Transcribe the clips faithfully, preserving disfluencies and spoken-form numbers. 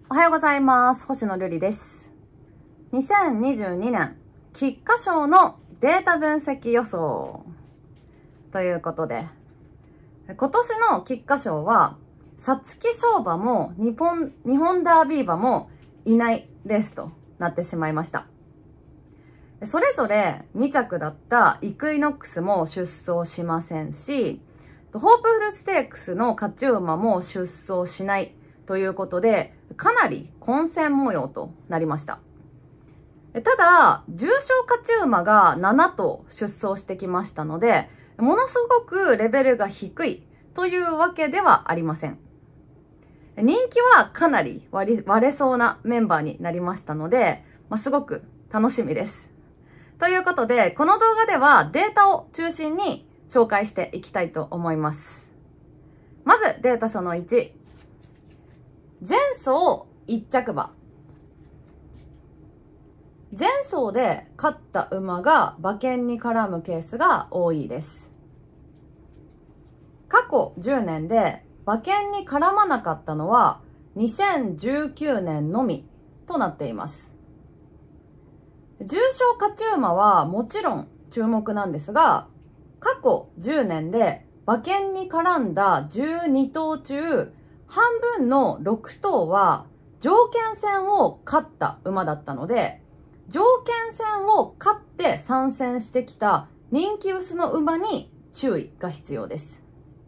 おはようございます。星野瑠璃です。にせんにじゅうにねん菊花賞のデータ分析予想ということで、今年の菊花賞は皐月賞馬も日本、日本ダービー馬もいないレースとなってしまいました。それぞれに着だったイクイノックスも出走しませんし、ホープフルステークスの勝ち馬も出走しないということで、かなり混戦模様となりました。ただ、重賞勝ち馬がなな頭出走してきましたので、ものすごくレベルが低いというわけではありません。人気はかなり割り割れそうなメンバーになりましたので、まあ、すごく楽しみです。ということで、この動画ではデータを中心に紹介していきたいと思います。まず、データそのいち。前走いっ着馬。前走で勝った馬が馬券に絡むケースが多いです。過去じゅうねんで馬券に絡まなかったのはにせんじゅうきゅうねんのみとなっています。重賞勝ち馬はもちろん注目なんですが、過去じゅうねんで馬券に絡んだじゅうに頭中、半分のろく頭は条件戦を勝った馬だったので、条件戦を勝って参戦してきた人気薄の馬に注意が必要です。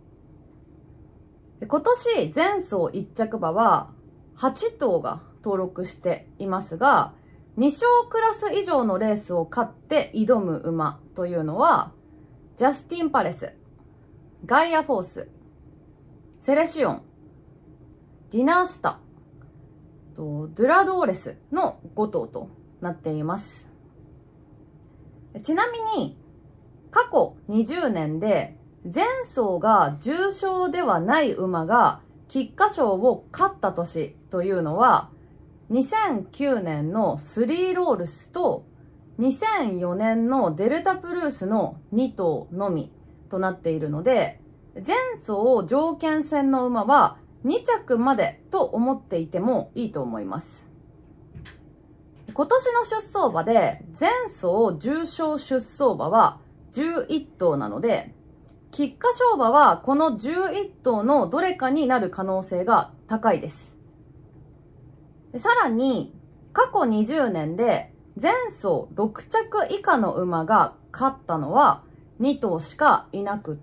今年前走いっ着馬ははち頭が登録していますが、に勝クラス以上のレースを勝って挑む馬というのは、ジャスティンパレス、ガイアフォース、セレシオン、ディナースタ、ドゥラドーレスのご頭となっています。ちなみに、過去にじゅうねんで前走が重賞ではない馬が菊花賞を勝った年というのは、にせんきゅうねんのスリーロールスとにせんよねんのデルタプルースのに頭のみとなっているので、前走条件戦の馬はに着までと思っていてもいいと思います。今年の出走馬で前走重賞出走馬はじゅういち頭なので、菊花賞馬はこのじゅういち頭のどれかになる可能性が高いです。さらに、過去にじゅうねんで前走ろく着以下の馬が勝ったのはに頭しかいなくって、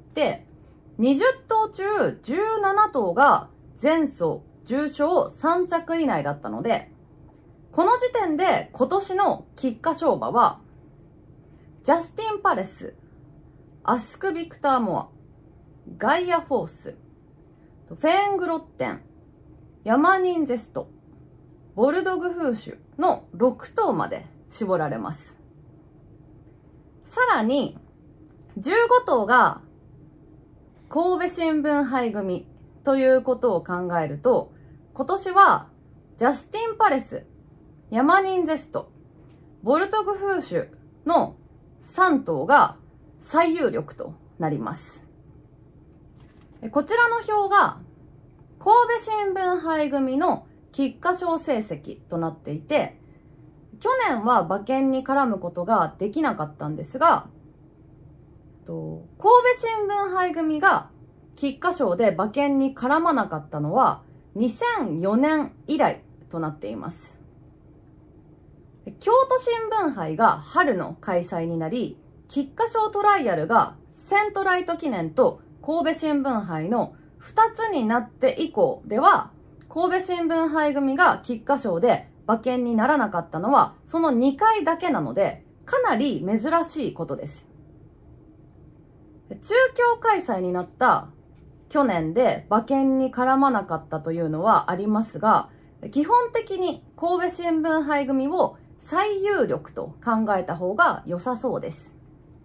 にじゅう頭中じゅうなな頭が前走重賞さん着以内だったので、この時点で今年の菊花賞馬は、ジャスティンパレス、アスクビクターモア、ガイアフォース、フェーングロッテン、ヤマニンゼスト、ボルドグフーシュのろく頭まで絞られます。さらに、じゅうご頭が神戸新聞杯組ということを考えると、今年はジャスティンパレス、ヤマニンゼスト、ボルトグフーシュのさん頭が最有力となります。こちらの表が神戸新聞杯組の菊花賞成績となっていて、去年は馬券に絡むことができなかったんですが、神戸新聞杯組が菊花賞で馬券に絡まなかったのはにせんよねん以来となっています。京都新聞杯が春の開催になり、菊花賞トライアルがセントライト記念と神戸新聞杯のふたつになって以降では、神戸新聞杯組が菊花賞で馬券にならなかったのはそのにかいだけなので、かなり珍しいことです。中京開催になった去年で馬券に絡まなかったというのはありますが、基本的に神戸新聞杯組を最有力と考えた方が良さそうです。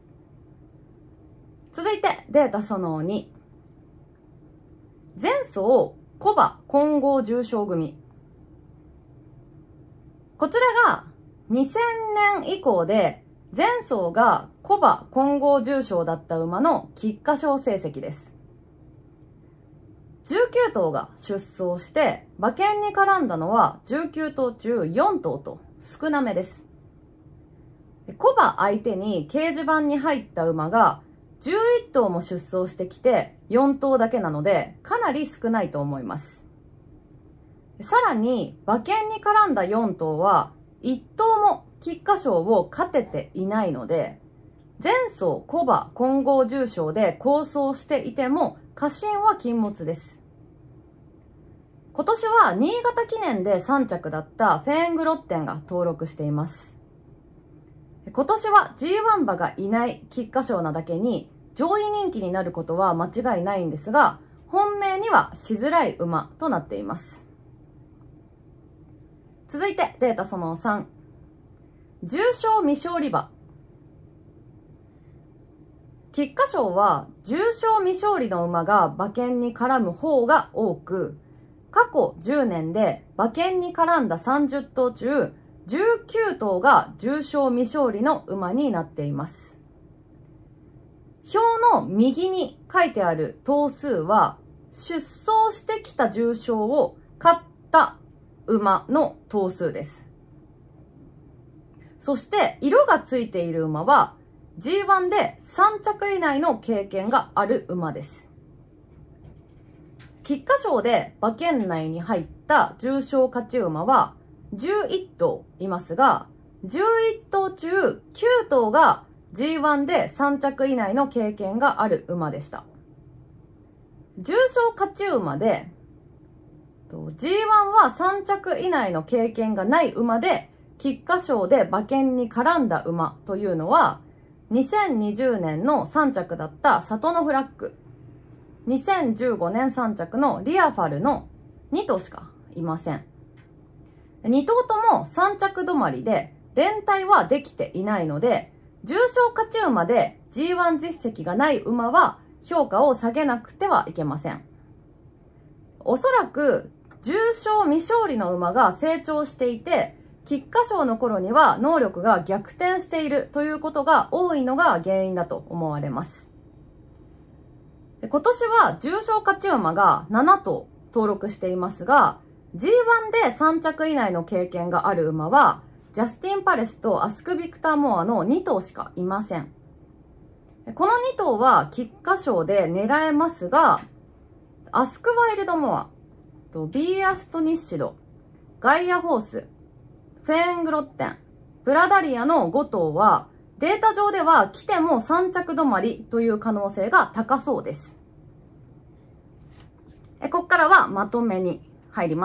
続いてデータそのに。前走古馬混合重賞組。こちらがにせんねん以降で前走が古馬混合重賞だった馬の菊花賞成績です。 じゅうきゅう頭が出走して、馬券に絡んだのはじゅうきゅう頭中よん頭と少なめです。小馬相手に掲示板に入った馬がじゅういち頭も出走してきてよん頭だけなので、かなり少ないと思います。さらに、馬券に絡んだよん頭はいち頭も菊花賞を勝てていないので、前走小馬混合重賞で好走していても過信は禁物です。今年は新潟記念でさん着だったフェーングロッテンが登録しています。今年は ジーワン 馬がいない菊花賞なだけに上位人気になることは間違いないんですが、本命にはしづらい馬となっています。続いてデータそのさん。重賞未勝利馬。菊花賞は重賞未勝利の馬が馬券に絡む方が多く、過去じゅうねんで馬券に絡んださんじゅう頭中じゅうきゅう頭が重賞未勝利の馬になっています。表の右に書いてある頭数は出走してきた重賞を勝った馬の頭数です。そして色がついている馬は ジーワン でさん着以内の経験がある馬です。菊花賞で馬券内に入った重賞勝ち馬はじゅういち頭いますが、じゅういち頭中きゅう頭が ジーワン でさん着以内の経験がある馬でした。重賞勝ち馬で ジーワン はさん着以内の経験がない馬で菊花賞で馬券に絡んだ馬というのはにせんにじゅうねんのさん着だったサトノフラッグ、にせんじゅうごねんさん着のリアファルのに頭しかいません。に頭ともさん着止まりで連帯はできていないので、重賞勝ち馬で ジーワン 実績がない馬は評価を下げなくてはいけません。おそらく重賞未勝利の馬が成長していて、菊花賞の頃には能力が逆転しているということが多いのが原因だと思われます。今年は重賞勝ち馬がなな頭登録していますが、ジーワン でさん着以内の経験がある馬は、ジャスティンパレスとアスクビクターモアのに頭しかいません。このに頭は菊花賞で狙えますが、アスクワイルドモア、ビーアストニッシド、ガイアホース、フェーングロッテン、ブラダリアのご頭は、データ上では来てもさん着止まりという可能性が高そうです。ここからはまとめに入ります。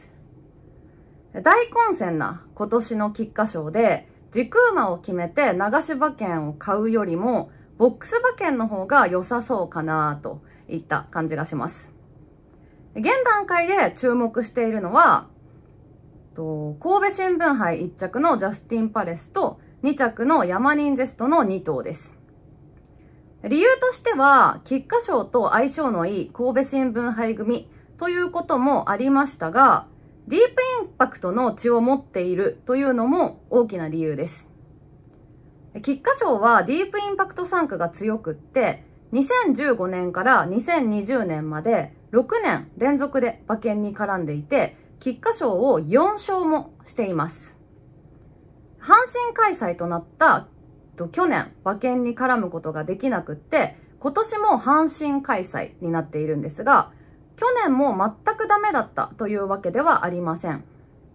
大混戦な今年の菊花賞で、軸馬を決めて流し馬券を買うよりも、ボックス馬券の方が良さそうかなといった感じがします。現段階で注目しているのは、神戸新聞杯いち着のジャスティンパレスとに着のヤマニンゼストのに頭です。理由としては、菊花賞と相性のいい神戸新聞杯組ということもありましたが、ディープインパクトの血を持っているというのも大きな理由です。菊花賞はディープインパクト産区が強くって、にせんじゅうごねんからにせんにじゅうねんまでろくねん連続で馬券に絡んでいて、菊花賞をよん勝もしています。阪神開催となった去年馬券に絡むことができなくって、今年も阪神開催になっているんですが、去年も全くダメだったというわけではありません。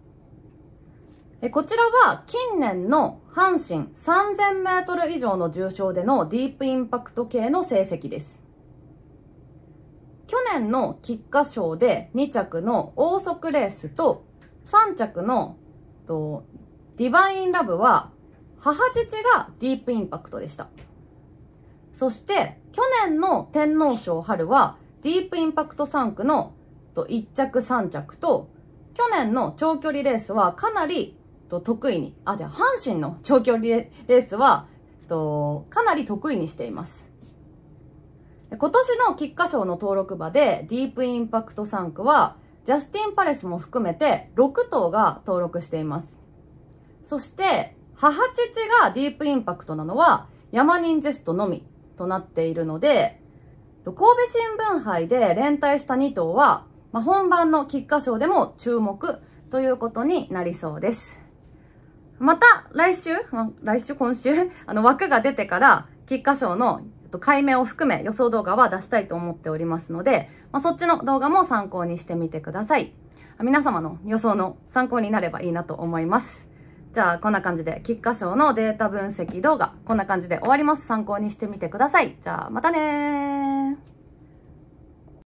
こちらは近年の阪神さんぜんメートル以上の重賞でのディープインパクト系の成績です。去年の菊花賞でに着のオーソクレースとさん着のとディバインラブは母父がディープインパクトでした。そして去年の天皇賞春はディープインパクトさん区のいち着さん着と、去年の長距離レースはかなり得意に、あ、じゃあ阪神の長距離レースはかなり得意にしています。今年の菊花賞の登録馬でディープインパクトさん区はジャスティンパレスも含めてろく頭が登録しています。そして母父がディープインパクトなのはヤマニンゼストのみとなっているので、 神戸新聞杯で連帯したに頭は、まあ、本番の菊花賞でも注目ということになりそうです。また来週、まあ、来週今週あの枠が出てから菊花賞の解明を含め予想動画は出したいと思っておりますので、まあ、そっちの動画も参考にしてみてください。皆様の予想の参考になればいいなと思います。じゃあこんな感じで菊花賞のデータ分析動画こんな感じで終わります。参考にしてみてください。じゃあまたねー。